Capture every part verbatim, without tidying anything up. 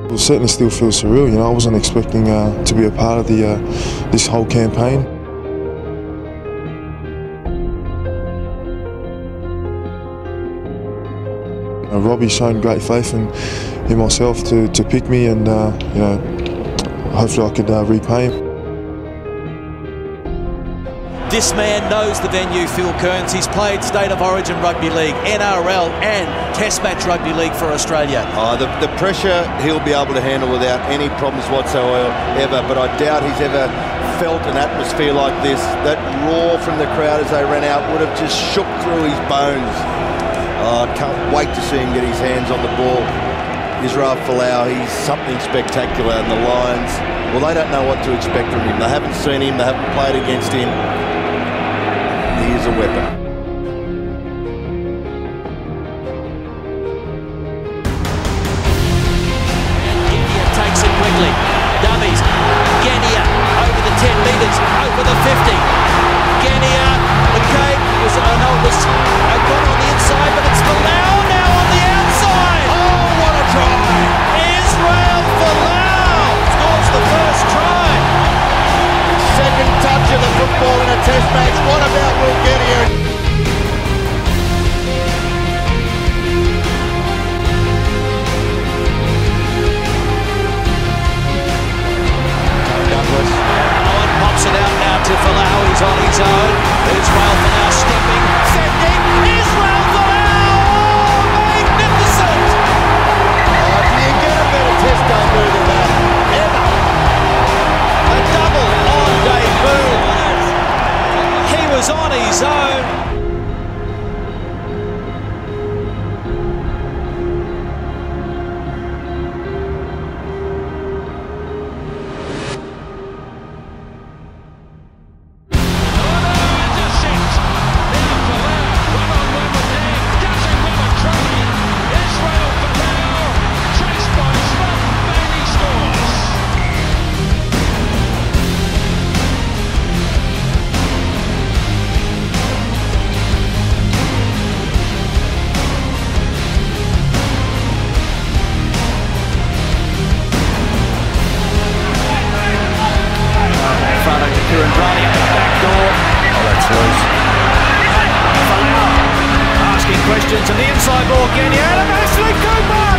It certainly still feels surreal. You know, I wasn't expecting uh, to be a part of the uh, this whole campaign. Uh, Robbie's shown great faith in, in myself to, to pick me, and uh, you know, hopefully I could uh, repay him. This man knows the venue, Phil Kearns. He's played State of Origin Rugby League, N R L and Test Match Rugby League for Australia. Oh, the, the pressure he'll be able to handle without any problems whatsoever, but I doubt he's ever felt an atmosphere like this. That roar from the crowd as they ran out would have just shook through his bones. Oh, I can't wait to see him get his hands on the ball. Israel Folau, he's something spectacular, and the Lions, well, they don't know what to expect from him. They haven't seen him, they haven't played against him. He is a weapon. Genia takes it quickly. Dummies. Genia over the ten metres, over the fifty. Genia, McCabe was uh, no, it was uh, gone on the inside, but it's Folau now on the outside. Oh, what a try! Israel Folau scores the first try. Second touch of the football in a test match. What about Will Genia? Douglas. Owen pops it out now to Folau. He's on his own. Israel Folau stepping, sending. Israel Folau! Oh, magnificent! Oh, do you get a better test debut than that? Ever? A double on debut. He was on his own. Kurandrani at the back door. Oh, that's loose. Folau asking questions, and the inside ball, Genia, and Ashley Cooper!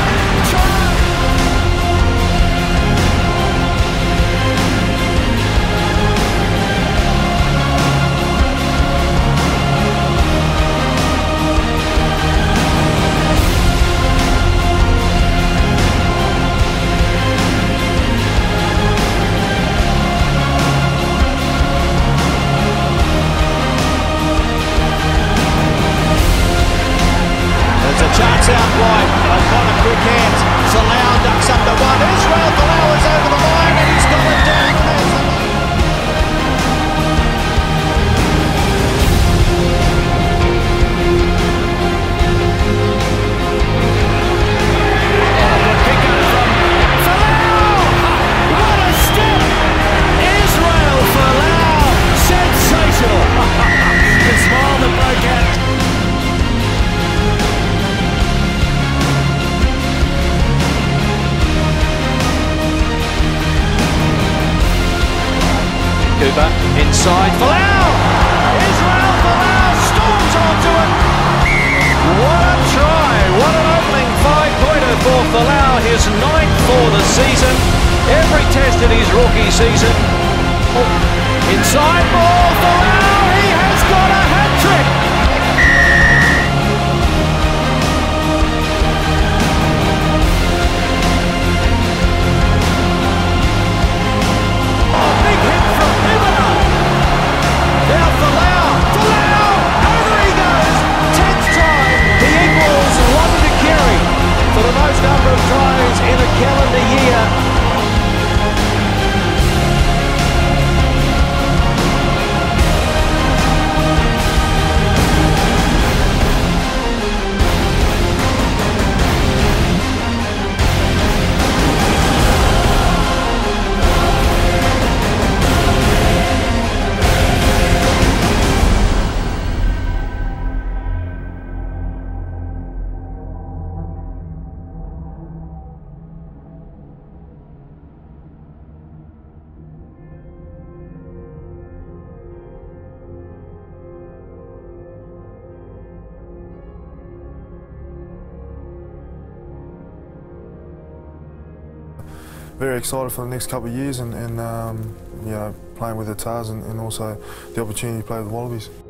Chance out wide, O'Connor quick hands, Folau ducks up to one, Israel Folau is over the line and he's got it down. Oh, good pick up from Folau! What a step! Israel Folau, sensational! The smile that broke out. Cooper inside, Folau! Israel Folau storms onto it! What a try! What an opening five-pointer for Folau, his ninth for the season. Every test in his rookie season. Oh, inside ball, Folau! He has got a hat-trick! For the most number of tries in a calendar year. very excited for the next couple of years and, and um, you know, playing with the Tars and, and also the opportunity to play with the Wallabies.